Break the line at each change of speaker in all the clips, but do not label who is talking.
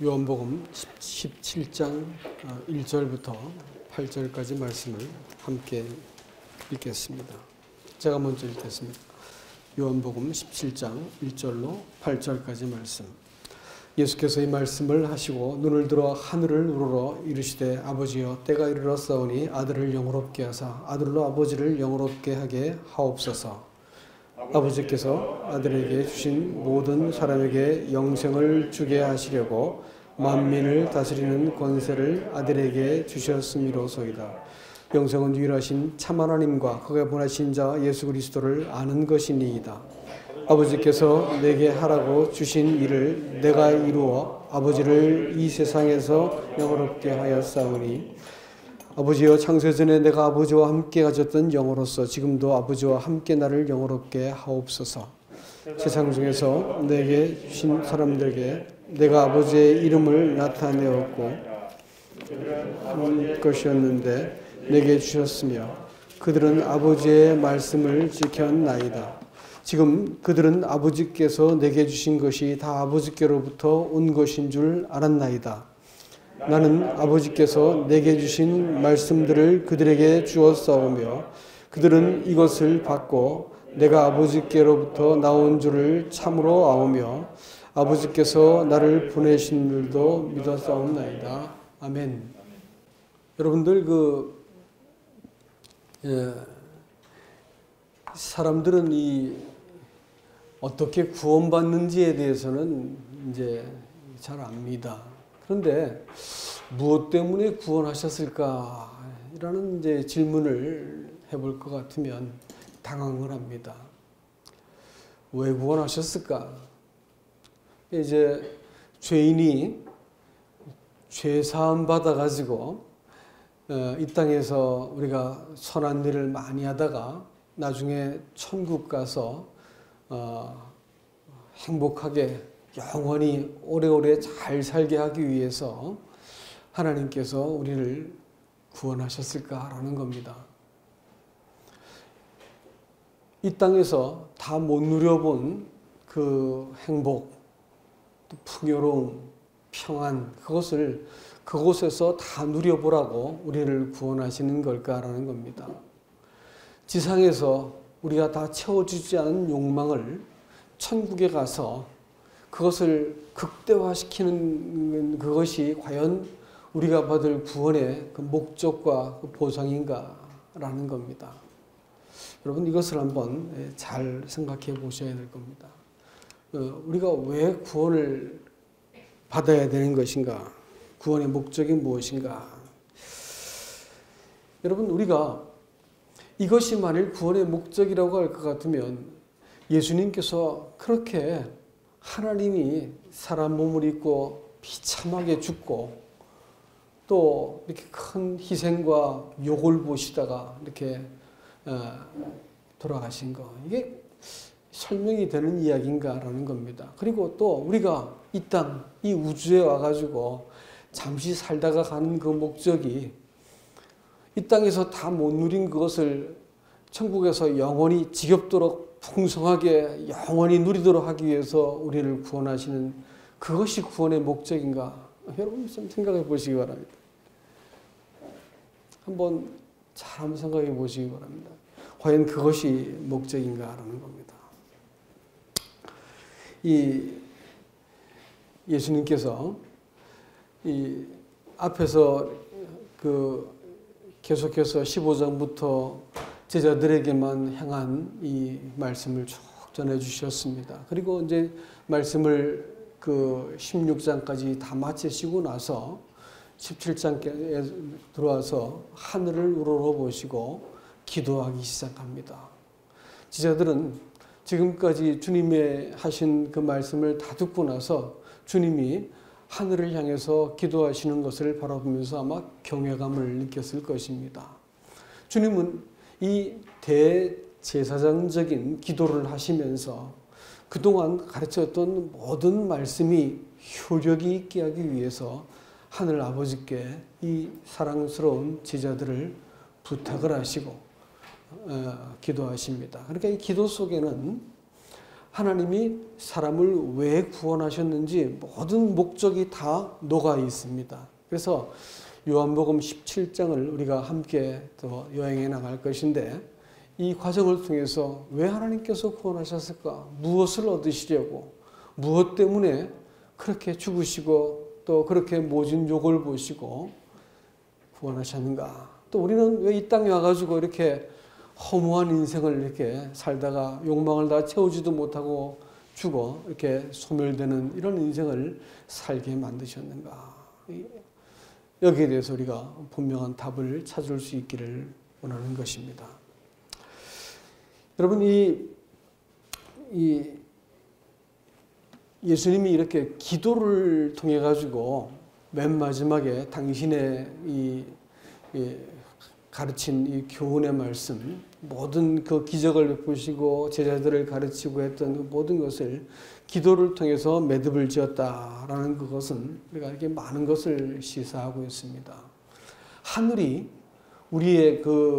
요한복음 17장 1절부터 8절까지 말씀을 함께 읽겠습니다. 제가 먼저 읽겠습니다. 요한복음 17장 1절로 8절까지 말씀. 예수께서 이 말씀을 하시고 눈을 들어 하늘을 우러러 이르시되 아버지여 때가 이르렀사오니 아들을 영화롭게 하사 아들로 아버지를 영화롭게 하게 하옵소서. 아버지께서 아들에게 주신 모든 사람에게 영생을 주게 하시려고 만민을 다스리는 권세를 아들에게 주셨음이로소이다. 영생은 유일하신 참 하나님과 그가 보내신 자 예수 그리스도를 아는 것이니이다. 아버지께서 내게 하라고 주신 일을 내가 이루어 아버지를 이 세상에서 영화롭게 하였사오니 아버지여 창세전에 내가 아버지와 함께 가졌던 영으로서 지금도 아버지와 함께 나를 영화롭게 하옵소서. 세상 중에서 내게 주신 사람들에게 내가 아버지의 이름을 나타내었고 한 것이었는데 내게 주셨으며 그들은 아버지의 말씀을 지켰나이다. 지금 그들은 아버지께서 내게 주신 것이 다 아버지께로부터 온 것인 줄 알았나이다. 나는 아버지께서 내게 주신 말씀들을 그들에게 주었사오며 그들은 이것을 받고 내가 아버지께로부터 나온 줄을 참으로 아오며 아버지께서 나를 보내신 줄도 믿었사옵나이다. 아멘. 여러분들 사람들은 어떻게 구원받는지에 대해서는 이제 잘 압니다. 그런데 무엇 때문에 구원하셨을까? 라는 이제 질문을 해볼 것 같으면 당황을 합니다. 왜 구원하셨을까? 이제 죄인이 죄 사함 받아가지고 이 땅에서 우리가 선한 일을 많이 하다가 나중에 천국 가서 행복하게 영원히 오래오래 잘 살게 하기 위해서 하나님께서 우리를 구원하셨을까라는 겁니다. 이 땅에서 다 못 누려본 그 행복, 풍요로움, 평안, 그것을 그곳에서 다 누려보라고 우리를 구원하시는 걸까라는 겁니다. 지상에서 우리가 다 채워주지 않은 욕망을 천국에 가서 그것을 극대화시키는 그것이 과연 우리가 받을 구원의 그 목적과 그 보상인가라는 겁니다. 여러분 이것을 한번 잘 생각해 보셔야 될 겁니다. 우리가 왜 구원을 받아야 되는 것인가? 구원의 목적이 무엇인가? 여러분 우리가 이것이 만일 구원의 목적이라고 할 것 같으면 예수님께서 그렇게 하나님이 사람 몸을 입고 비참하게 죽고 또 이렇게 큰 희생과 욕을 보시다가 이렇게 돌아가신 거 이게 설명이 되는 이야기인가라는 겁니다. 그리고 또 우리가 이 땅, 이 우주에 와가지고 잠시 살다가 가는 그 목적이 이 땅에서 다 못 누린 그것을 천국에서 영원히 지겹도록 풍성하게 영원히 누리도록 하기 위해서 우리를 구원하시는 그것이 구원의 목적인가? 여러분 좀 생각해 보시기 바랍니다. 한번 생각해 보시기 바랍니다. 과연 그것이 목적인가라는 겁니다. 예수님께서 앞에서 계속해서 15장부터 제자들에게만 향한 이 말씀을 쭉 전해 주셨습니다. 그리고 이제 말씀을 16장까지 다 마치시고 나서 17장에 들어와서 하늘을 우러러보시고 기도하기 시작합니다. 제자들은 지금까지 주님의 하신 그 말씀을 다 듣고 나서 주님이 하늘을 향해서 기도하시는 것을 바라보면서 아마 경외감을 느꼈을 것입니다. 주님은 이 대제사장적인 기도를 하시면서 그동안 가르쳤던 모든 말씀이 효력이 있게 하기 위해서 하늘 아버지께 이 사랑스러운 제자들을 부탁을 하시고 기도하십니다. 그러니까 이 기도 속에는 하나님이 사람을 왜 구원하셨는지 모든 목적이 다 녹아 있습니다. 그래서 요한복음 17장을 우리가 함께 또 여행해 나갈 것인데, 이 과정을 통해서 왜 하나님께서 구원하셨을까? 무엇을 얻으시려고? 무엇 때문에 그렇게 죽으시고 또 그렇게 모진 욕을 보시고 구원하셨는가? 또 우리는 왜 이 땅에 와가지고 이렇게 허무한 인생을 이렇게 살다가 욕망을 다 채우지도 못하고 죽어 이렇게 소멸되는 이런 인생을 살게 만드셨는가? 여기에 대해서 우리가 분명한 답을 찾을 수 있기를 원하는 것입니다. 여러분, 예수님이 이렇게 기도를 통해 가지고 맨 마지막에 당신의 가르친 이 교훈의 말씀, 모든 그 기적을 베푸시고 제자들을 가르치고 했던 그 모든 것을 기도를 통해서 매듭을 지었다라는 그것은 우리가 이렇게 많은 것을 시사하고 있습니다. 하늘이 우리의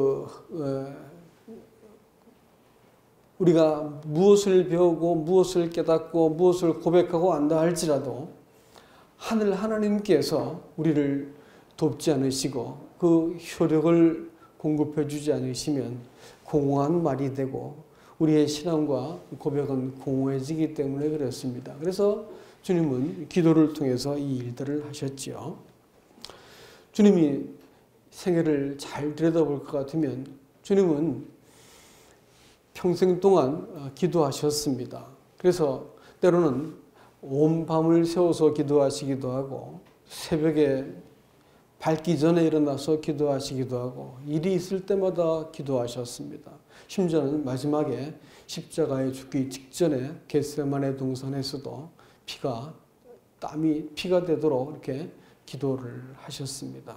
우리가 무엇을 배우고 무엇을 깨닫고 무엇을 고백하고 안다 할지라도 하늘 하나님께서 우리를 돕지 않으시고 그 효력을 공급해 주지 않으시면 공허한 말이 되고 우리의 신앙과 고백은 공허해지기 때문에 그렇습니다. 그래서 주님은 기도를 통해서 이 일들을 하셨지요. 주님이 생애를 잘 들여다볼 것 같으면 주님은 평생 동안 기도하셨습니다. 그래서 때로는 온 밤을 새워서 기도하시기도 하고 새벽에 밝기 전에 일어나서 기도하시기도 하고 일이 있을 때마다 기도하셨습니다. 심지어는 마지막에 십자가에 죽기 직전에 겟세마네 동산에서도 땀이 피가 되도록 이렇게 기도를 하셨습니다.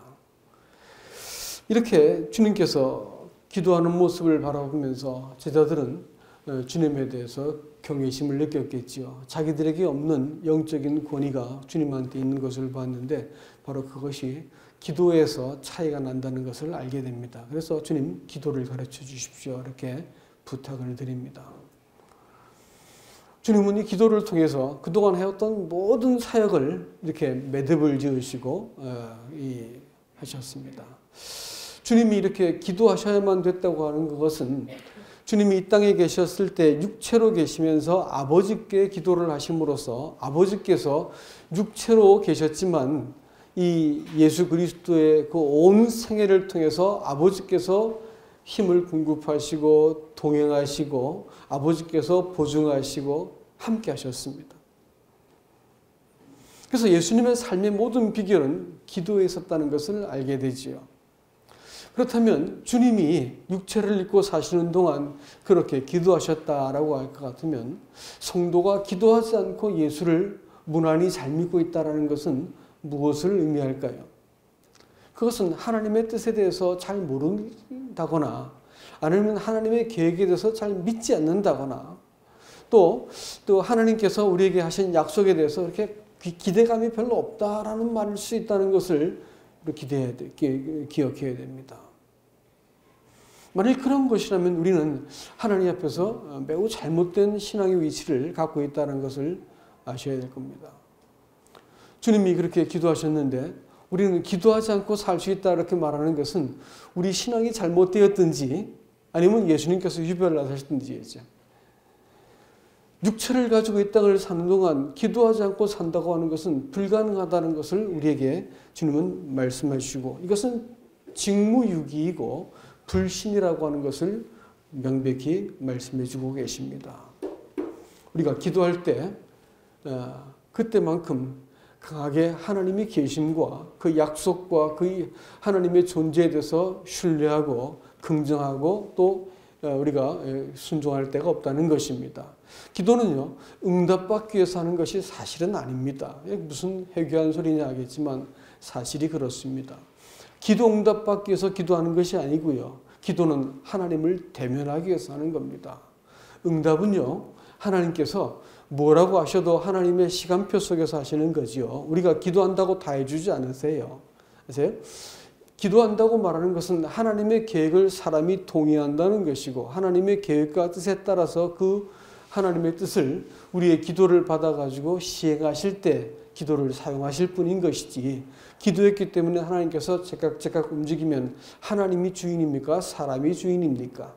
이렇게 주님께서 기도하는 모습을 바라보면서 제자들은 주님에 대해서 경외심을 느꼈겠지요. 자기들에게 없는 영적인 권위가 주님한테 있는 것을 봤는데 바로 그것이 기도에서 차이가 난다는 것을 알게 됩니다. 그래서 주님 기도를 가르쳐 주십시오. 이렇게 부탁을 드립니다. 주님은 이 기도를 통해서 그동안 해왔던 모든 사역을 이렇게 매듭을 지으시고 하셨습니다. 주님이 이렇게 기도하셔야만 됐다고 하는 그것은 주님이 이 땅에 계셨을 때 육체로 계시면서 아버지께 기도를 하심으로써 아버지께서 육체로 계셨지만 이 예수 그리스도의 그 온 생애를 통해서 아버지께서 힘을 공급하시고 동행하시고 아버지께서 보증하시고 함께 하셨습니다. 그래서 예수님의 삶의 모든 비결은 기도에 있었다는 것을 알게 되지요. 그렇다면 주님이 육체를 입고 사시는 동안 그렇게 기도하셨다라고 할 것 같으면 성도가 기도하지 않고 예수를 무난히 잘 믿고 있다는 것은 무엇을 의미할까요? 그것은 하나님의 뜻에 대해서 잘 모른다거나 아니면 하나님의 계획에 대해서 잘 믿지 않는다거나 또 하나님께서 우리에게 하신 약속에 대해서 이렇게 기대감이 별로 없다라는 말일 수 있다는 것을 기억해야 됩니다. 만일 그런 것이라면 우리는 하나님 앞에서 매우 잘못된 신앙의 위치를 갖고 있다는 것을 아셔야 될 겁니다. 주님이 그렇게 기도하셨는데 우리는 기도하지 않고 살 수 있다 이렇게 말하는 것은 우리 신앙이 잘못되었든지 아니면 예수님께서 유별나셨든지이죠. 육체를 가지고 이 땅을 사는 동안 기도하지 않고 산다고 하는 것은 불가능하다는 것을 우리에게 주님은 말씀하시고 이것은 직무유기이고 불신이라고 하는 것을 명백히 말씀해 주고 계십니다. 우리가 기도할 때 그때만큼 강하게 하나님이 계심과 그 약속과 그 하나님의 존재에 대해서 신뢰하고 긍정하고 또 우리가 순종할 데가 없다는 것입니다. 기도는요, 응답받기 위해서 하는 것이 사실은 아닙니다. 무슨 해괴한 소리냐 하겠지만 사실이 그렇습니다. 기도 응답받기 위해서 기도하는 것이 아니고요. 기도는 하나님을 대면하기 위해서 하는 겁니다. 응답은요, 하나님께서 뭐라고 하셔도 하나님의 시간표 속에서 하시는 거지요. 우리가 기도한다고 다 해주지 않으세요. 아세요? 기도한다고 말하는 것은 하나님의 계획을 사람이 동의한다는 것이고 하나님의 계획과 뜻에 따라서 그 하나님의 뜻을 우리의 기도를 받아가지고 시행하실 때 기도를 사용하실 분인 것이지, 기도했기 때문에 하나님께서 제각 움직이면 하나님이 주인입니까? 사람이 주인입니까?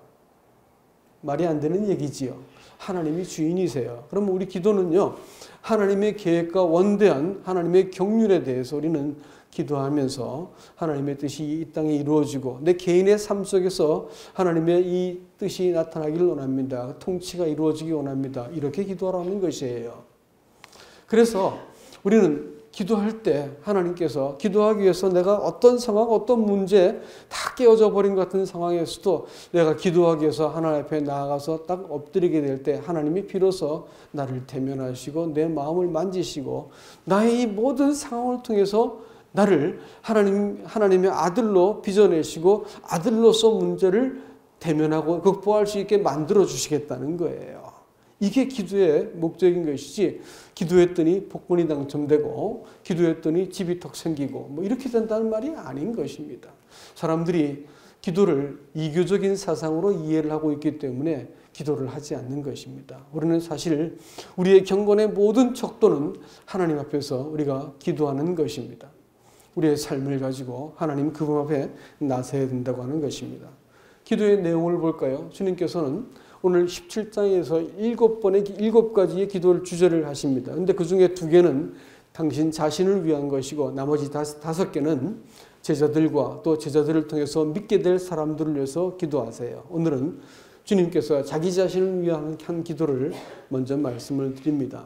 말이 안 되는 얘기지요. 하나님이 주인이세요. 그럼 우리 기도는요, 하나님의 계획과 원대한 하나님의 경륜에 대해서 우리는 기도하면서 하나님의 뜻이 이 땅에 이루어지고 내 개인의 삶 속에서 하나님의 이 뜻이 나타나기를 원합니다. 통치가 이루어지기 원합니다. 이렇게 기도하라는 것이에요. 그래서 우리는 기도할 때 하나님께서 기도하기 위해서 내가 어떤 상황, 어떤 문제 다 깨어져 버린 것 같은 상황에서도 내가 기도하기 위해서 하나님 앞에 나아가서 딱 엎드리게 될 때 하나님이 비로소 나를 대면하시고 내 마음을 만지시고 나의 이 모든 상황을 통해서 나를 하나님의 아들로 빚어내시고 아들로서 문제를 대면하고 극복할 수 있게 만들어 주시겠다는 거예요. 이게 기도의 목적인 것이지, 기도했더니 복권이 당첨되고 기도했더니 집이 턱 생기고 뭐 이렇게 된다는 말이 아닌 것입니다. 사람들이 기도를 이교적인 사상으로 이해를 하고 있기 때문에 기도를 하지 않는 것입니다. 우리는 사실 우리의 경건의 모든 척도는 하나님 앞에서 우리가 기도하는 것입니다. 우리의 삶을 가지고 하나님 그분 앞에 나서야 된다고 하는 것입니다. 기도의 내용을 볼까요? 주님께서는 오늘 17장에서 7가지의 기도를 주제를 하십니다. 그런데 그 중에 2개는 당신 자신을 위한 것이고 나머지 5개는 제자들과 또 제자들을 통해서 믿게 될 사람들을 위해서 기도하세요. 오늘은 주님께서 자기 자신을 위한 한 기도를 먼저 말씀을 드립니다.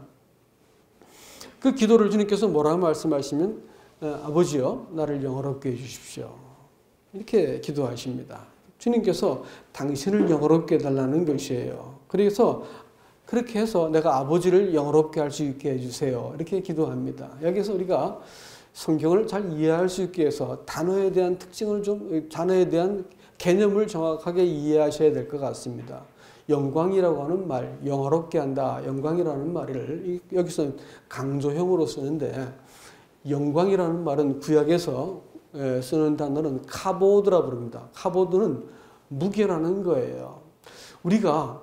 그 기도를 주님께서 뭐라고 말씀하시면 아버지여 나를 영화롭게 해주십시오. 이렇게 기도하십니다. 주님께서 당신을 영화롭게 해달라는 것이에요. 그래서 그렇게 해서 내가 아버지를 영화롭게 할 수 있게 해주세요. 이렇게 기도합니다. 여기서 우리가 성경을 잘 이해할 수 있게 해서 단어에 대한 단어에 대한 개념을 정확하게 이해하셔야 될 것 같습니다. 영광이라고 하는 말, 영화롭게 한다, 영광이라는 말을 여기서 강조형으로 쓰는데, 영광이라는 말은 구약에서 쓰는 단어는 카보드라 부릅니다. 카보드는 무게라는 거예요. 우리가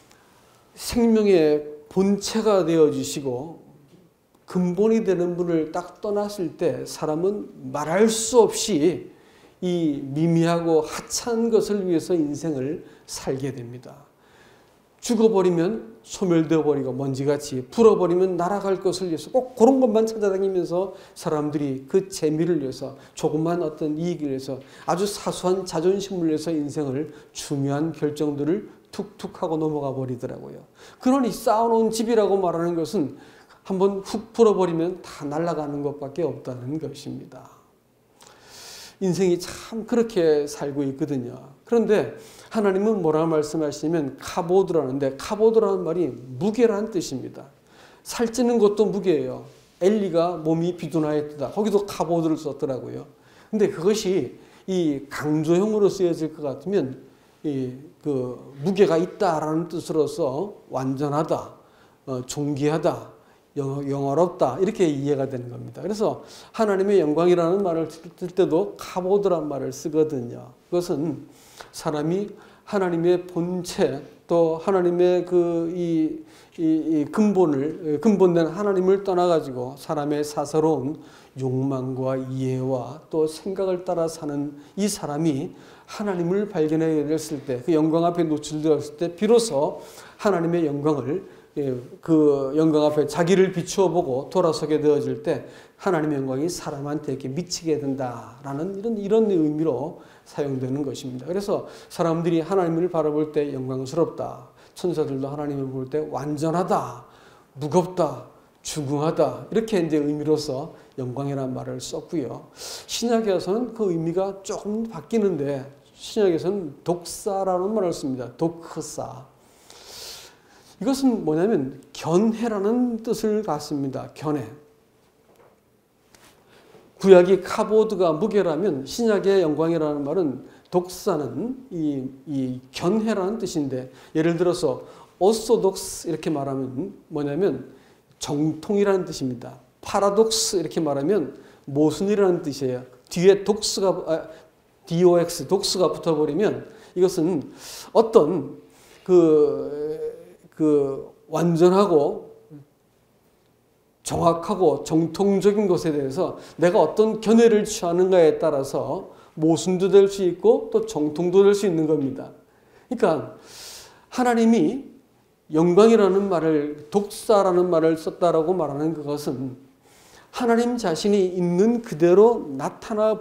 생명의 본체가 되어주시고 근본이 되는 분을 딱 떠났을 때 사람은 말할 수 없이 이 미미하고 하찮은 것을 위해서 인생을 살게 됩니다. 죽어버리면 소멸되어 버리고 먼지같이 불어버리면 날아갈 것을 위해서 꼭 그런 것만 찾아다니면서 사람들이 그 재미를 위해서 조그만 어떤 이익을 위해서 아주 사소한 자존심을 위해서 인생을 중요한 결정들을 툭툭 하고 넘어가 버리더라고요. 그러니 쌓아놓은 집이라고 말하는 것은 한번 훅 불어버리면 다 날아가는 것밖에 없다는 것입니다. 인생이 참 그렇게 살고 있거든요. 그런데 하나님은 뭐라고 말씀하시냐면 카보드라는데, 카보드라는 말이 무게라는 뜻입니다. 살찌는 것도 무게예요. 엘리가 몸이 비두나였다. 거기도 카보드를 썼더라고요. 근데 그것이 이 강조형으로 쓰여질 것 같으면 그 무게가 있다라는 뜻으로서 완전하다, 존귀하다, 영화롭다 이렇게 이해가 되는 겁니다. 그래서 하나님의 영광이라는 말을 쓸 때도 카보드라는 말을 쓰거든요. 그것은 사람이 하나님의 본체 또 하나님의 이 근본된 하나님을 떠나가지고 사람의 사사로운 욕망과 이해와 또 생각을 따라 사는 이 사람이 하나님을 발견하게 됐을 때, 그 영광 앞에 노출되었을 때 비로소 하나님의 영광을, 그 영광 앞에 자기를 비추어 보고 돌아서게 되어질 때 하나님의 영광이 사람한테 이렇게 미치게 된다라는 이런 의미로 사용되는 것입니다. 그래서 사람들이 하나님을 바라볼 때 영광스럽다, 천사들도 하나님을 볼 때 완전하다, 무겁다, 중후하다 이렇게 이제 의미로서 영광이라는 말을 썼고요. 신약에서는 그 의미가 조금 바뀌는데 신약에서는 독사라는 말을 씁니다. 독사. 이것은 뭐냐면 견해라는 뜻을 갖습니다. 견해. 구약이 카보드가 무게라면 신약의 영광이라는 말은, 독사는 이 견해라는 뜻인데, 예를 들어서 오소독스 이렇게 말하면 뭐냐면 정통이라는 뜻입니다. 파라독스 이렇게 말하면 모순이라는 뜻이에요. 뒤에 DOX 독스가 붙어버리면 이것은 어떤 완전하고 정확하고 정통적인 것에 대해서 내가 어떤 견해를 취하는가에 따라서 모순도 될 수 있고 또 정통도 될 수 있는 겁니다. 그러니까 하나님이 영광이라는 말을, 독사라는 말을 썼다라고 말하는 그것은 하나님 자신이 있는 그대로 나타나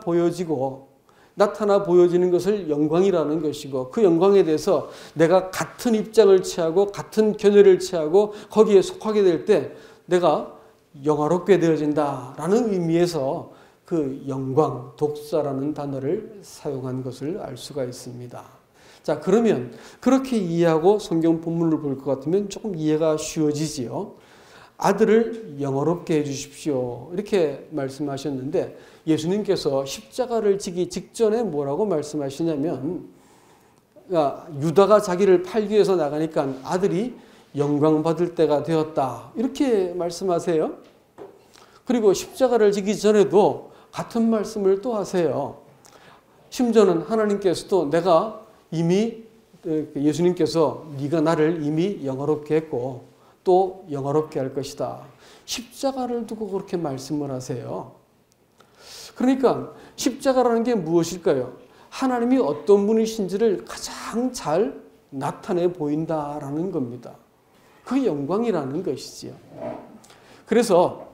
보여지는 것을 영광이라는 것이고, 그 영광에 대해서 내가 같은 입장을 취하고 같은 견해를 취하고 거기에 속하게 될 때 내가 영화롭게 되어진다라는 의미에서 그 영광, 독사라는 단어를 사용한 것을 알 수가 있습니다. 자, 그러면 그렇게 이해하고 성경 본문을 볼 것 같으면 조금 이해가 쉬워지지요. 아들을 영화롭게 해주십시오. 이렇게 말씀하셨는데 예수님께서 십자가를 지기 직전에 뭐라고 말씀하시냐면, 유다가 자기를 팔기 위해서 나가니까 아들이 영광받을 때가 되었다. 이렇게 말씀하세요. 그리고 십자가를 지기 전에도 같은 말씀을 또 하세요. 심지어는 하나님께서도 내가 이미, 예수님께서 네가 나를 이미 영화롭게 했고 또 영화롭게 할 것이다. 십자가를 두고 그렇게 말씀을 하세요. 그러니까 십자가라는 게 무엇일까요? 하나님이 어떤 분이신지를 가장 잘 나타내 보인다라는 겁니다. 그 영광이라는 것이지요. 그래서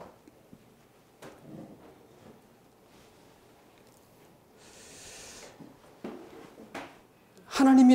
하나님이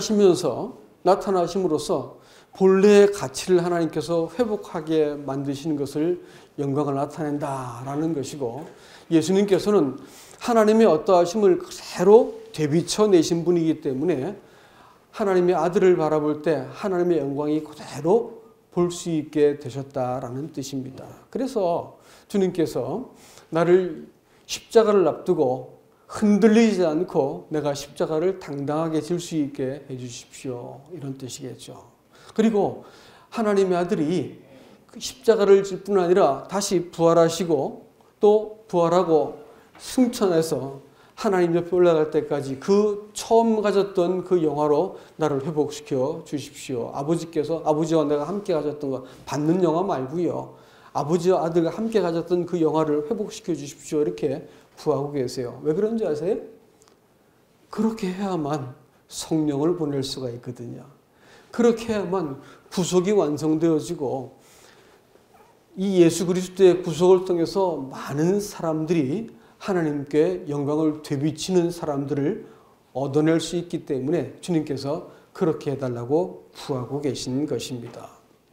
나타나심으로써 본래의 가치를 하나님께서 회복하게 만드시는 것을 영광을 나타낸다라는 것이고, 예수님께서는 하나님의 어떠하심을 그대로 되비쳐 내신 분이기 때문에 하나님의 아들을 바라볼 때 하나님의 영광이 그대로 볼 수 있게 되셨다라는 뜻입니다. 그래서 주님께서 나를 십자가를 앞두고 흔들리지 않고 내가 십자가를 당당하게 질 수 있게 해주십시오. 이런 뜻이겠죠. 그리고 하나님의 아들이 십자가를 질 뿐 아니라 다시 부활하시고 또 부활하고 승천해서 하나님 옆에 올라갈 때까지 그 처음 가졌던 그 영화로 나를 회복시켜 주십시오. 아버지와 내가 함께 가졌던 거, 받는 영화 말고요. 아버지와 아들과 함께 가졌던 그 영화를 회복시켜 주십시오. 이렇게 구하고 계세요. 왜 그런지 아세요? 그렇게 해야만 성령을 보낼 수가 있거든요. 그렇게 해야만 구속이 완성되어지고 이 예수 그리스도의 구속을 통해서 많은 사람들이 하나님께 영광을 되비치는 사람들을 얻어낼 수 있기 때문에 주님께서 그렇게 해달라고 구하고 계신 것입니다.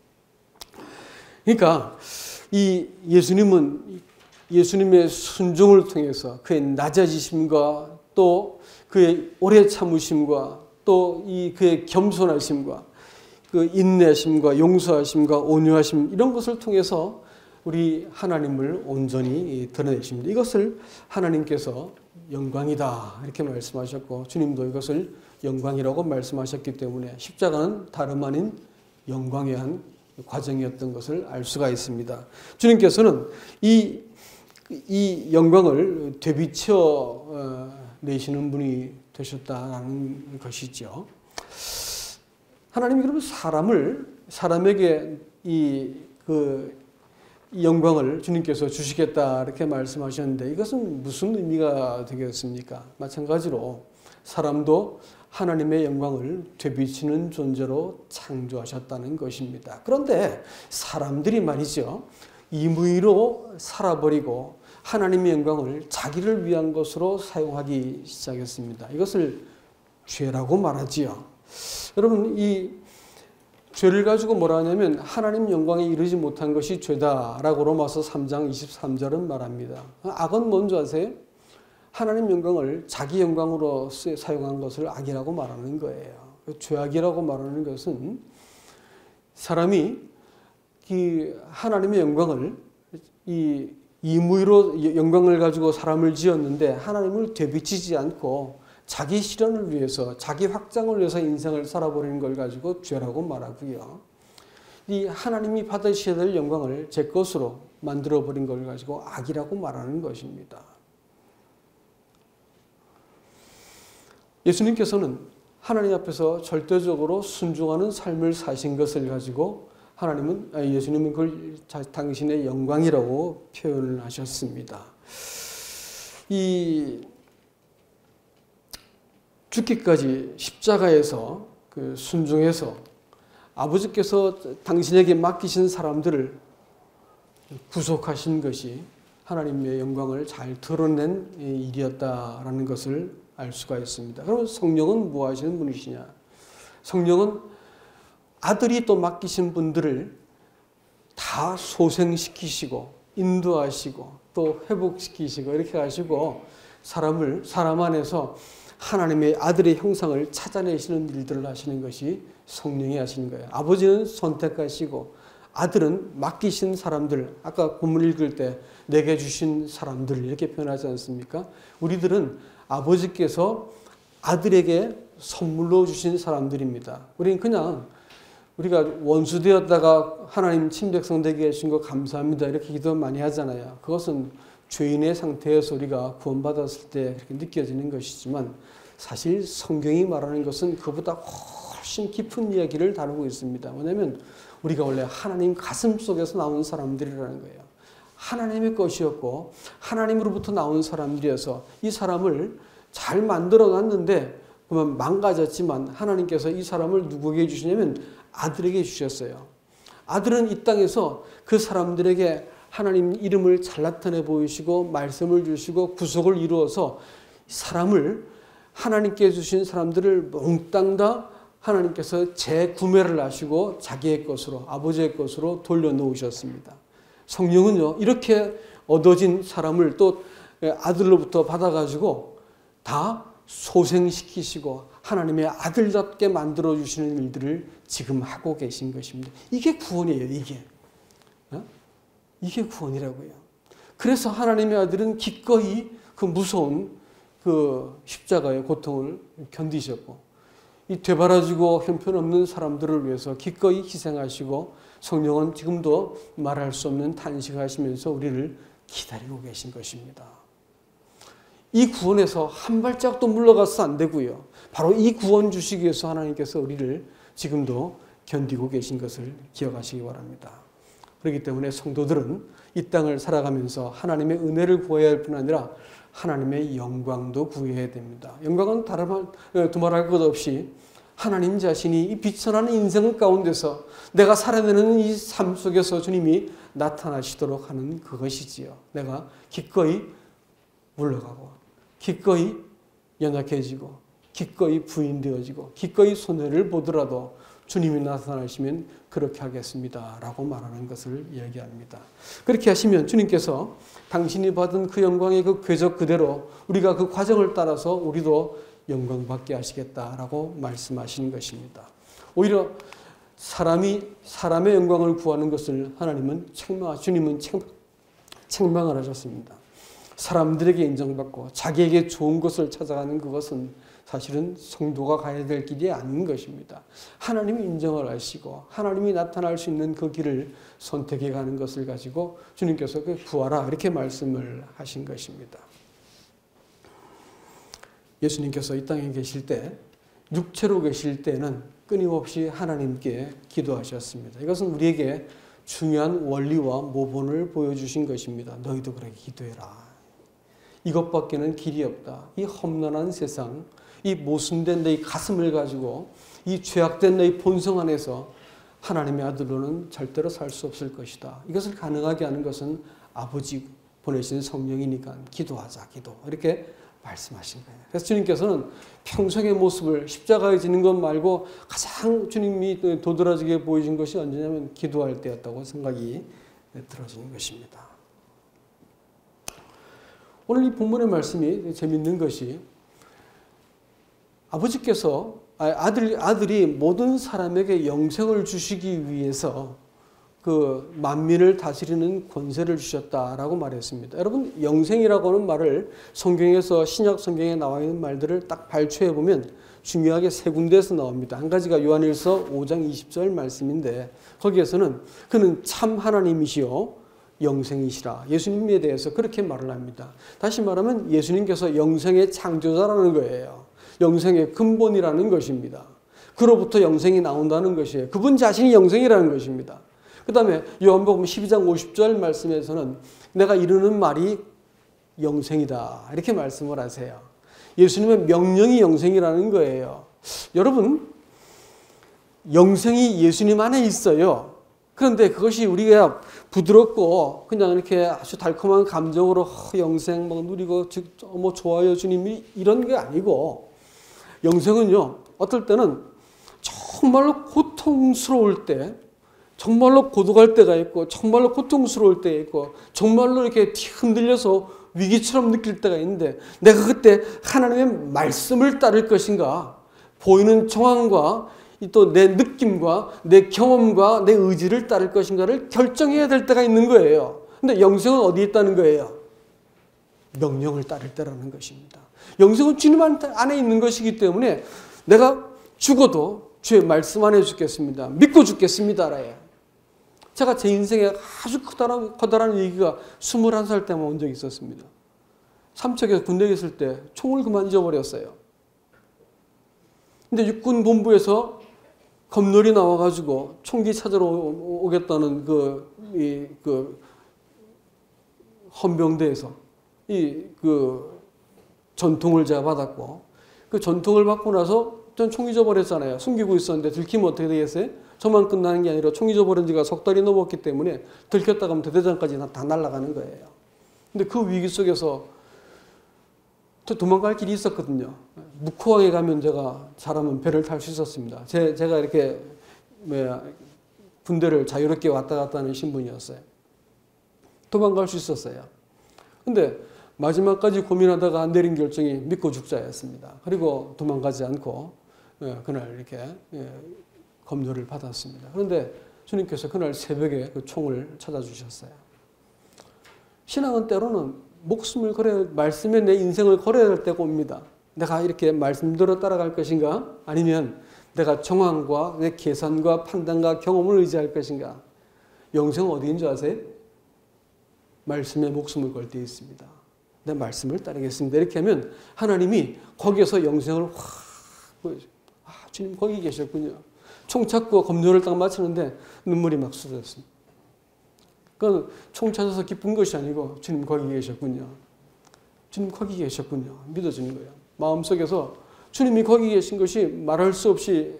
그러니까 이 예수님의 순종을 통해서 그의 낮아지심과 또 그의 오래 참으심과 또 그의 겸손하심과 그 인내심과 용서하심과 온유하심, 이런 것을 통해서 우리 하나님을 온전히 드러내십니다. 이것을 하나님께서 영광이다 이렇게 말씀하셨고, 주님도 이것을 영광이라고 말씀하셨기 때문에 십자가는 다름 아닌 영광의 한 과정이었던 것을 알 수가 있습니다. 주님께서는 이 영광을 되비쳐 내시는 분이 되셨다는 것이죠. 하나님이 그러면 사람에게 이 영광을 주님께서 주시겠다 이렇게 말씀하셨는데, 이것은 무슨 의미가 되겠습니까? 마찬가지로 사람도 하나님의 영광을 되비치는 존재로 창조하셨다는 것입니다. 그런데 사람들이 말이죠, 임의로 살아버리고 하나님의 영광을 자기를 위한 것으로 사용하기 시작했습니다. 이것을 죄라고 말하지요. 여러분, 이 죄를 가지고 뭐라 하냐면 하나님 영광에 이르지 못한 것이 죄다라고 로마서 3장 23절은 말합니다. 악은 뭔지 아세요? 하나님 영광을 자기 영광으로 사용한 것을 악이라고 말하는 거예요. 죄악이라고 말하는 것은 사람이 하나님의 영광을 임의로 영광을 가지고 사람을 지었는데 하나님을 되비치지 않고 자기 실현을 위해서, 자기 확장을 위해서 인생을 살아버리는 걸 가지고 죄라고 말하고요. 이 하나님이 받으셔야 될 영광을 제 것으로 만들어버린 걸 가지고 악이라고 말하는 것입니다. 예수님께서는 하나님 앞에서 절대적으로 순종하는 삶을 사신 것을 가지고 예수님은 그걸 당신의 영광이라고 표현을 하셨습니다. 이 죽기까지 십자가에서 순종해서 아버지께서 당신에게 맡기신 사람들을 구속하신 것이 하나님의 영광을 잘 드러낸 일이었다라는 것을 알 수가 있습니다. 그럼 성령은 뭐 하시는 분이시냐? 성령은 아들이 또 맡기신 분들을 다 소생시키시고 인도하시고 또 회복시키시고 이렇게 하시고 사람 안에서 하나님의 아들의 형상을 찾아내시는 일들을 하시는 것이 성령이 하시는 거예요. 아버지는 선택하시고 아들은 맡기신 사람들, 아까 본문 읽을 때 내게 주신 사람들 이렇게 표현하지 않습니까? 우리들은 아버지께서 아들에게 선물로 주신 사람들입니다. 우리는 그냥 우리가 원수되었다가 하나님 친백성 되게 하신 거 감사합니다 이렇게 기도 많이 하잖아요. 그것은 죄인의 상태에서 우리가 구원받았을 때 그렇게 느껴지는 것이지만 사실 성경이 말하는 것은 그보다 훨씬 깊은 이야기를 다루고 있습니다. 왜냐하면 우리가 원래 하나님 가슴 속에서 나온 사람들이라는 거예요. 하나님의 것이었고 하나님으로부터 나온 사람들이어서 이 사람을 잘 만들어 놨는데 그러면 망가졌지만 하나님께서 이 사람을 누구에게 주시냐면 아들에게 주셨어요. 아들은 이 땅에서 그 사람들에게 하나님 이름을 잘 나타내 보이시고 말씀을 주시고 구속을 이루어서 사람을 하나님께 주신 사람들을 몽땅 다 하나님께서 재구매를 하시고 자기의 것으로 아버지의 것으로 돌려놓으셨습니다. 성령은요 이렇게 얻어진 사람을 또 아들로부터 받아가지고 다 소생시키시고 하나님의 아들답게 만들어주시는 일들을 지금 하고 계신 것입니다. 이게 구원이에요. 이게 구원이라고요. 그래서 하나님의 아들은 기꺼이 그 무서운 그 십자가의 고통을 견디셨고 이 되바라지고 형편없는 사람들을 위해서 기꺼이 희생하시고 성령은 지금도 말할 수 없는 탄식하시면서 우리를 기다리고 계신 것입니다. 이 구원에서 한 발짝도 물러가서 안 되고요. 바로 이 구원 주시기 위해서 하나님께서 우리를 지금도 견디고 계신 것을 기억하시기 바랍니다. 그렇기 때문에 성도들은 이 땅을 살아가면서 하나님의 은혜를 구해야 할 뿐 아니라 하나님의 영광도 구해야 됩니다. 영광은 두말할 것 없이 하나님 자신이 이 비천한 인생 가운데서 내가 살아내는 이 삶 속에서 주님이 나타나시도록 하는 그것이지요. 내가 기꺼이 물러가고 기꺼이 연약해지고 기꺼이 부인되어지고 기꺼이 손해를 보더라도 주님이 나타나시면 그렇게 하겠습니다 라고 말하는 것을 이야기합니다. 그렇게 하시면 주님께서 당신이 받은 그 영광의 그 궤적 그대로 우리가 그 과정을 따라서 우리도 영광받게 하시겠다라고 말씀하시는 것입니다. 오히려 사람의 영광을 구하는 것을 주님은 책망을 하셨습니다. 사람들에게 인정받고 자기에게 좋은 것을 찾아가는 그것은 사실은 성도가 가야 될 길이 아닌 것입니다. 하나님이 인정을 하시고 하나님이 나타날 수 있는 그 길을 선택해 가는 것을 가지고 주님께서 구하라 이렇게 말씀을 하신 것입니다. 예수님께서 이 땅에 계실 때 육체로 계실 때는 끊임없이 하나님께 기도하셨습니다. 이것은 우리에게 중요한 원리와 모본을 보여주신 것입니다. 너희도 그렇게 기도해라. 이것밖에는 길이 없다. 이 험난한 세상, 이 모순된 너희 가슴을 가지고 이 죄악된 너희 본성 안에서 하나님의 아들로는 절대로 살 수 없을 것이다. 이것을 가능하게 하는 것은 아버지 보내신 성령이니까 기도하자. 기도. 이렇게 말씀하신 거예요. 그래서 주님께서는 평생의 모습을 십자가에 지는 것 말고 가장 주님이 도드라지게 보여준 것이 언제냐면 기도할 때였다고 생각이 들어지는 것입니다. 오늘 이 본문의 말씀이 재밌는 것이 아들이 모든 사람에게 영생을 주시기 위해서 그 만민을 다스리는 권세를 주셨다라고 말했습니다. 여러분 영생이라고 하는 말을 성경에서 신약 성경에 나와 있는 말들을 딱 발췌해 보면 중요하게 세 군데에서 나옵니다. 한 가지가 요한일서 5장 20절 말씀인데 거기에서는 그는 참 하나님이시요 영생이시라. 예수님에 대해서 그렇게 말을 합니다. 다시 말하면 예수님께서 영생의 창조자라는 거예요. 영생의 근본이라는 것입니다. 그로부터 영생이 나온다는 것이에요. 그분 자신이 영생이라는 것입니다. 그 다음에 요한복음 12장 50절 말씀에서는 내가 이르는 말이 영생이다 이렇게 말씀을 하세요. 예수님의 명령이 영생이라는 거예요. 여러분, 영생이 예수님 안에 있어요. 그런데 그것이 우리가 부드럽고 그냥 이렇게 아주 달콤한 감정으로 영생 막 누리고 뭐 좋아요 주님이 이런 게 아니고, 영생은요 어떨 때는 정말로 고통스러울 때, 정말로 고독할 때가 있고, 정말로 고통스러울 때가 있고, 정말로 이렇게 흔들려서 위기처럼 느낄 때가 있는데, 내가 그때 하나님의 말씀을 따를 것인가, 보이는 정황과 또 내 느낌과 내 경험과 내 의지를 따를 것인가를 결정해야 될 때가 있는 거예요. 근데 영생은 어디에 있다는 거예요? 명령을 따를 때라는 것입니다. 영생은 주님 안에 있는 것이기 때문에 내가 죽어도 주의 말씀 안에 죽겠습니다. 믿고 죽겠습니다라요. 제가 제 인생에 아주 커다란 위기가 21살 때만 온 적이 있었습니다. 삼척에서 군대에 있을 때 총을 그만 잊어버렸어요. 근데 육군본부에서 검놀이 나와가지고 총기 찾으러 오겠다는 그 헌병대에서 그 전통을 제가 받았고, 그 전통을 받고 나서 전 총 잊어버렸잖아요. 숨기고 있었는데 들키면 어떻게 되겠어요? 저만 끝나는 게 아니라 총 잊어버린 지가 석 달이 넘었기 때문에 들켰다가 하면 대대장까지 다 날아가는 거예요. 근데 그 위기 속에서 또 도망갈 길이 있었거든요. 묵호항에 가면 제가 잘하면 배를 탈 수 있었습니다. 제가 이렇게 군대를 자유롭게 왔다 갔다 하는 신분이었어요. 도망갈 수 있었어요. 근데 마지막까지 고민하다가 내린 결정이 믿고 죽자였습니다. 그리고 도망가지 않고 그날 이렇게 검도를 받았습니다. 그런데 주님께서 그날 새벽에 그 총을 찾아주셨어요. 신앙은 때로는 목숨을 걸어야, 말씀에 내 인생을 걸어야 될 때가 옵니다. 내가 이렇게 말씀대로 따라갈 것인가? 아니면 내가 정황과 내 계산과 판단과 경험을 의지할 것인가? 영생은 어디인 줄 아세요? 말씀에 목숨을 걸 때 있습니다. 내 말씀을 따르겠습니다. 이렇게 하면 하나님이 거기에서 영생을 확 보여줘요. 아, 주님 거기 계셨군요. 총 찾고 검도를 딱 마치는데 눈물이 막 쏟아졌습니다. 그건 총 찾아서 기쁜 것이 아니고 주님 거기 계셨군요. 주님 거기 계셨군요. 믿어지는 거예요. 마음속에서 주님이 거기 계신 것이 말할 수 없이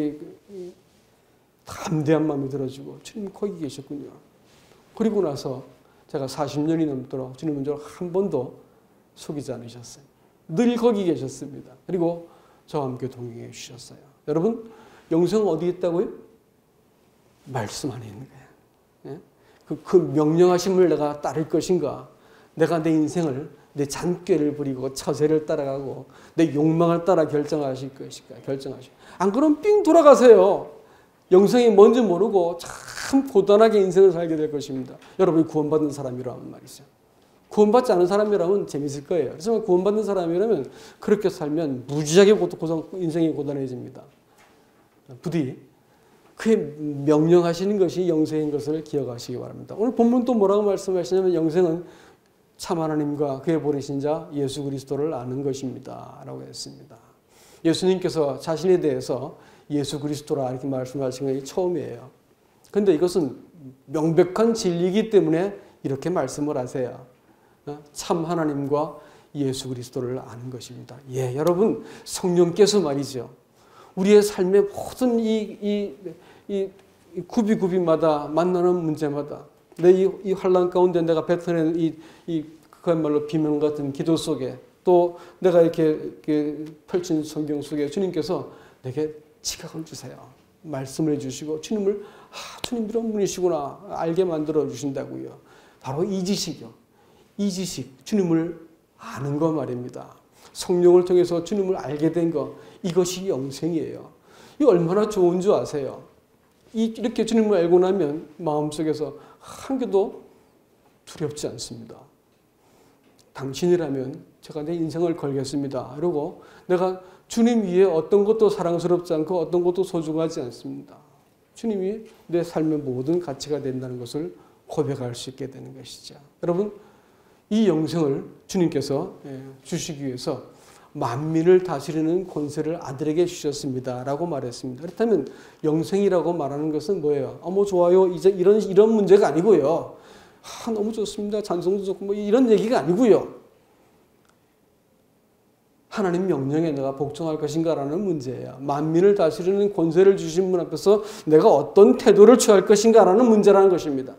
담대한 마음이 들어지고 주님 거기 계셨군요. 그리고 나서 제가 40년이 넘도록 주님은 저를 한 번도 속이지 않으셨어요. 늘 거기 계셨습니다. 그리고 저와 함께 동행해 주셨어요. 여러분, 영생은 어디에 있다고요? 말씀 안에 있는 거예요. 그 명령하심을 내가 따를 것인가? 내가 내 인생을, 내 잔꾀를 부리고 처세를 따라가고 내 욕망을 따라 결정하실 것인가? 결정하시고. 안 그러면 삥 돌아가세요. 영생이 뭔지 모르고 참 고단하게 인생을 살게 될 것입니다. 여러분이 구원받은 사람이라면 말이죠. 구원받지 않은 사람이라면 재밌을 거예요. 하지만 구원받는 사람이라면 그렇게 살면 무지하게 인생이 고단해집니다. 부디 그의 명령하시는 것이 영생인 것을 기억하시기 바랍니다. 오늘 본문 또 뭐라고 말씀하시냐면 영생은 참 하나님과 그의 보내신 자 예수 그리스도를 아는 것입니다 라고 했습니다. 예수님께서 자신에 대해서 예수 그리스도라 이렇게 말씀하신 것이 처음이에요. 그런데 이것은 명백한 진리이기 때문에 이렇게 말씀을 하세요. 참 하나님과 예수 그리스도를 아는 것입니다. 예, 여러분, 성령께서 말이죠. 우리의 삶의 모든 이 구비구비마다 만나는 문제마다 내 이 환난 가운데 내가 뱉어낸 그야말로 비명 같은 기도 속에 또 내가 이렇게 펼친 성경 속에 주님께서 내게 지각을 주세요. 말씀을 해주시고 주님을 주님 이런 분이시구나 알게 만들어 주신다고요. 바로 이 지식이요. 이 지식, 주님을 아는 거 말입니다. 성령을 통해서 주님을 알게 된 것, 이것이 영생이에요. 이 얼마나 좋은 줄 아세요? 이렇게 주님을 알고 나면 마음속에서 한 개도 두렵지 않습니다. 당신이라면 제가 내 인생을 걸겠습니다. 그리고 내가 주님 위에 어떤 것도 사랑스럽지 않고 어떤 것도 소중하지 않습니다. 주님이 내 삶의 모든 가치가 된다는 것을 고백할 수 있게 되는 것이죠. 여러분, 이 영생을 주님께서 주시기 위해서 만민을 다스리는 권세를 아들에게 주셨습니다. 라고 말했습니다. 그렇다면 영생이라고 말하는 것은 뭐예요? 뭐 좋아요. 이제 이런 문제가 아니고요. 너무 좋습니다. 찬송도 좋고 뭐 이런 얘기가 아니고요. 하나님 명령에 내가 복종할 것인가라는 문제예요. 만민을 다스리는 권세를 주신 분 앞에서 내가 어떤 태도를 취할 것인가라는 문제라는 것입니다.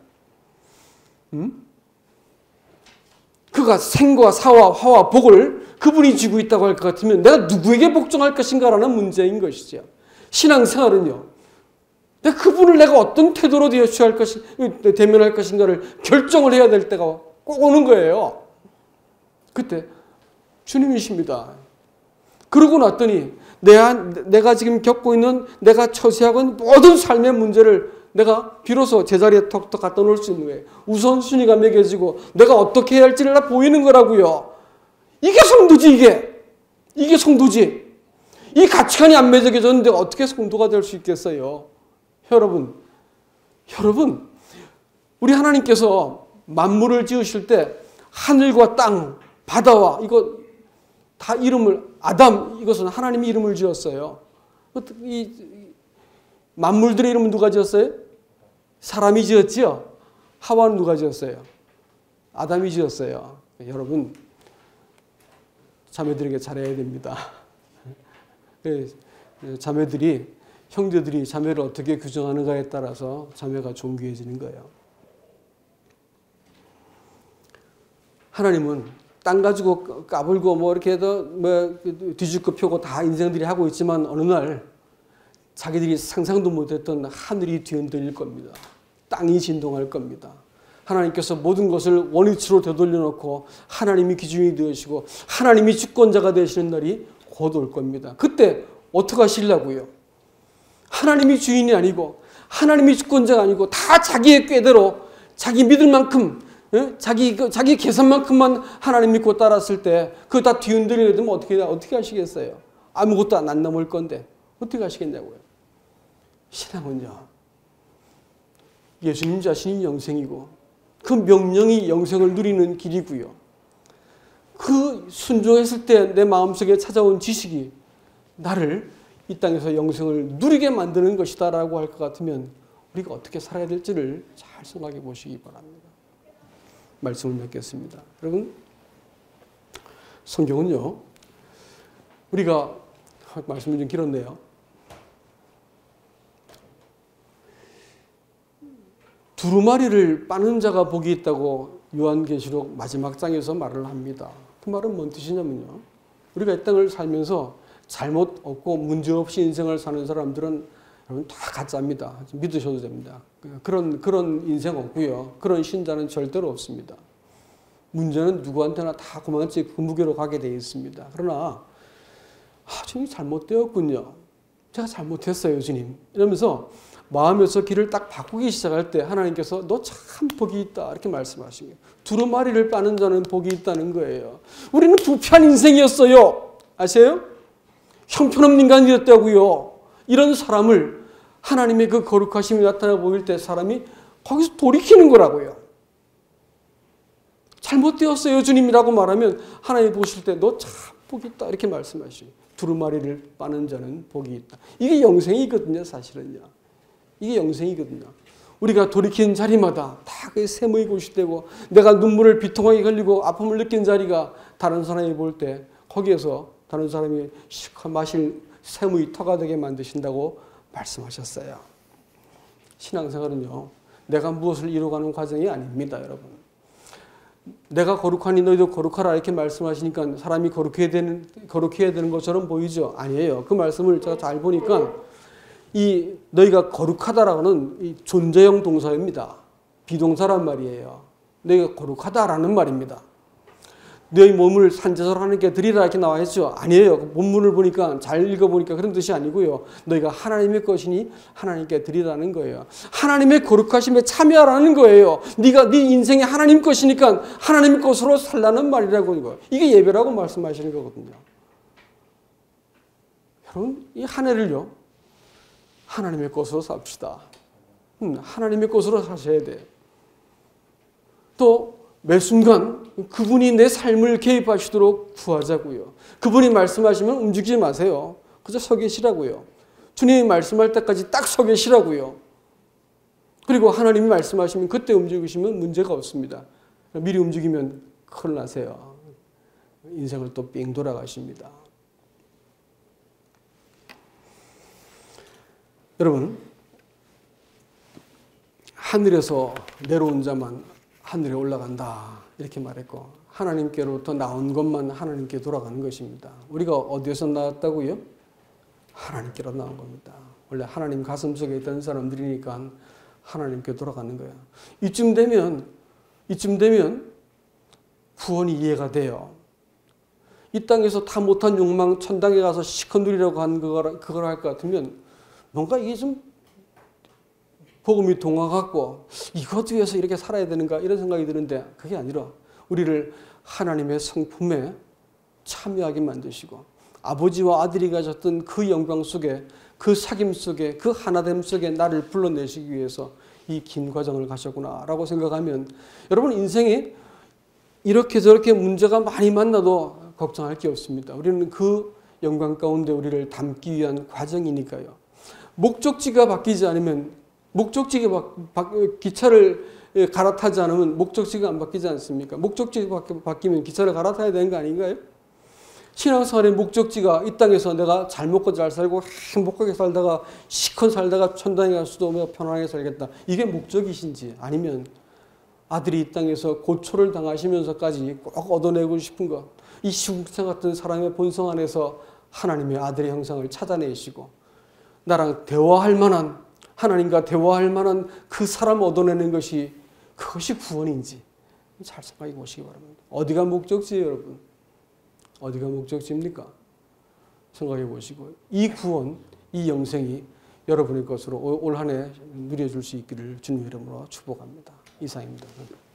그가 생과 사와 화와 복을 그분이 쥐고 있다고 할 것 같으면 내가 누구에게 복종할 것인가라는 문제인 것이죠. 신앙생활은요. 내가 어떤 태도로 대면할 것인가를 결정을 해야 될 때가 꼭 오는 거예요. 그때 주님이십니다. 그러고 났더니 내가 지금 겪고 있는 내가 처세하고 있는 모든 삶의 문제를 내가 비로소 제자리에 턱턱 갖다 놓을 수 있는 거예요. 우선순위가 매겨지고 내가 어떻게 해야 할지를 다 보이는 거라고요. 이게 성도지 이게 성도지. 이 가치관이 안 매겨졌는데 어떻게 성도가 될 수 있겠어요? 여러분 우리 하나님께서 만물을 지으실 때 하늘과 땅, 바다와 이거 다 이름을 아담 이것은 하나님이 이름을 지었어요. 이 만물들의 이름은 누가 지었어요? 사람이 지었지요. 하와는 누가 지었어요? 아담이 지었어요. 여러분 자매들에게 잘해야 됩니다. 자매들이 형제들이 자매를 어떻게 규정하는가에 따라서 자매가 존귀해지는 거예요. 하나님은 땅 가지고 까불고 뭐 이렇게 해도 뭐 뒤죽고 펴고 다 인생들이 하고 있지만 어느 날 자기들이 상상도 못했던 하늘이 뒤흔들릴 겁니다. 땅이 진동할 겁니다. 하나님께서 모든 것을 원위치로 되돌려 놓고 하나님이 기준이 되시고 하나님이 주권자가 되시는 날이 곧 올 겁니다. 그때 어떻게 하시려고요? 하나님이 주인이 아니고 하나님이 주권자가 아니고 다 자기의 꾀대로 자기 믿을 만큼 자기 계산만큼만 하나님 믿고 따랐을 때 그거 다 뒤흔들리게 되면 어떻게 하시겠어요? 아무것도 안 남을 건데 어떻게 하시겠냐고요? 신앙은요. 예수님 자신이 영생이고 그 명령이 영생을 누리는 길이고요. 그 순종했을 때 내 마음속에 찾아온 지식이 나를 이 땅에서 영생을 누리게 만드는 것이다 라고 할 것 같으면 우리가 어떻게 살아야 될지를 잘 생각해 보시기 바랍니다. 말씀을 맺겠습니다. 여러분 성경은요. 우리가 말씀이 좀 길었네요. 두루마리를 빠는 자가 복이 있다고 요한계시록 마지막 장에서 말을 합니다. 그 말은 뭔 뜻이냐면요. 우리가 이 땅을 살면서 잘못 없고 문제없이 인생을 사는 사람들은 여러분 다 가짜입니다. 믿으셔도 됩니다. 그런 인생 없고요. 그런 신자는 절대로 없습니다. 문제는 누구한테나 다 그만치 그 무게로 가게 되어 있습니다. 그러나 주님 잘못되었군요. 제가 잘못했어요 주님. 이러면서 마음에서 길을 딱 바꾸기 시작할 때 하나님께서 너 참 복이 있다 이렇게 말씀하십니다. 두루마리를 빠는 자는 복이 있다는 거예요. 우리는 부패한 인생이었어요. 아세요? 형편없는 인간이었다고요. 이런 사람을 하나님의 그 거룩하심이 나타나 보일 때 사람이 거기서 돌이키는 거라고요. 잘못되었어요 주님이라고 말하면 하나님 보실 때 너 참 복이 있다 이렇게 말씀하시죠. 두루마리를 빠는 자는 복이 있다. 이게 영생이거든요 사실은요. 이게 영생이거든요. 우리가 돌이킨 자리마다 다 그 샘의 곳이 되고 내가 눈물을 비통하게 흘리고 아픔을 느낀 자리가 다른 사람이 볼 때 거기에서 다른 사람이 실컷 마실 샘의 터가 되게 만드신다고 말씀하셨어요. 신앙생활은요. 내가 무엇을 이루어가는 과정이 아닙니다. 여러분. 내가 거룩하니 너희도 거룩하라 이렇게 말씀하시니까 사람이 거룩해야 되는 것처럼 보이죠? 아니에요. 그 말씀을 제가 잘 보니까 이 너희가 거룩하다라는 이 존재형 동사입니다. 비동사란 말이에요. 너희가 거룩하다라는 말입니다. 너희 몸을 산제사로 하나님께 드리라 이렇게 나와 있죠. 아니에요. 본문을 보니까 잘 읽어보니까 그런 뜻이 아니고요. 너희가 하나님의 것이니 하나님께 드리라는 거예요. 하나님의 거룩하심에 참여하라는 거예요. 네 인생이 하나님 것이니까 하나님 것으로 살라는 말이라고 이거. 이게 예배라고 말씀하시는 거거든요. 여러분 이 한 해를요. 하나님의 것으로 삽시다. 하나님의 것으로 사셔야 돼. 또 매 순간 그분이 내 삶을 개입하시도록 구하자고요. 그분이 말씀하시면 움직이지 마세요. 그저 서 계시라고요. 주님이 말씀할 때까지 딱 서 계시라고요. 그리고 하나님이 말씀하시면 그때 움직이시면 문제가 없습니다. 미리 움직이면 큰일 나세요. 인생을 또 삥 돌아가십니다. 여러분, 하늘에서 내려온 자만 하늘에 올라간다 이렇게 말했고, 하나님께로부터 나온 것만 하나님께 돌아가는 것입니다. 우리가 어디에서 나왔다고요? 하나님께로 나온 겁니다. 원래 하나님 가슴속에 있던 사람들이니까 하나님께 돌아가는 거예요. 이쯤 되면 구원이 이해가 돼요. 이 땅에서 다 못한 욕망 천당에 가서 시커 누리려고 한 그걸 할 것 같으면 뭔가 이게 좀 복음이 동화같고 이것 위해서 이렇게 살아야 되는가 이런 생각이 드는데, 그게 아니라 우리를 하나님의 성품에 참여하게 만드시고 아버지와 아들이 가졌던 그 영광 속에, 그 사귐 속에, 그 하나됨 속에 나를 불러내시기 위해서 이 긴 과정을 가셨구나라고 생각하면 여러분 인생이 이렇게 저렇게 문제가 많이 만나도 걱정할 게 없습니다. 우리는 그 영광 가운데 우리를 담기 위한 과정이니까요. 목적지가 바뀌지 않으면, 기차를 갈아타지 않으면 목적지가 안 바뀌지 않습니까? 목적지가 바뀌면 기차를 갈아타야 되는 거 아닌가요? 신앙생활의 목적지가 이 땅에서 내가 잘 먹고 잘 살고 행복하게 살다가 시컷 살다가 천당에 갈 수도 없고 편안하게 살겠다, 이게 목적이신지, 아니면 아들이 이 땅에서 고초를 당하시면서까지 꼭 얻어내고 싶은 것, 이 시궁창 같은 사람의 본성 안에서 하나님의 아들의 형상을 찾아내시고 나랑 대화할 만한, 하나님과 대화할 만한 그 사람 얻어내는 것이, 그것이 구원인지 잘 생각해 보시기 바랍니다. 어디가 목적지예요, 여러분? 어디가 목적지입니까? 생각해 보시고 이 구원, 이 영생이 여러분의 것으로 올 한 해 누려줄 수 있기를 주님의 이름으로 축복합니다. 이상입니다.